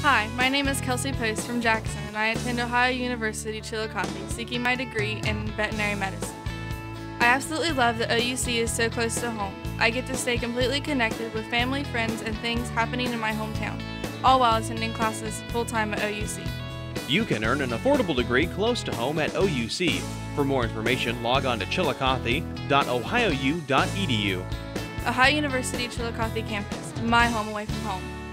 Hi, my name is Kelsey Post from Jackson, and I attend Ohio University Chillicothe, seeking my degree in veterinary medicine. I absolutely love that OUC is so close to home. I get to stay completely connected with family, friends, and things happening in my hometown, all while attending classes full-time at OUC. You can earn an affordable degree close to home at OUC. For more information, log on to chillicothe.ohiou.edu. Ohio University Chillicothe campus, my home away from home.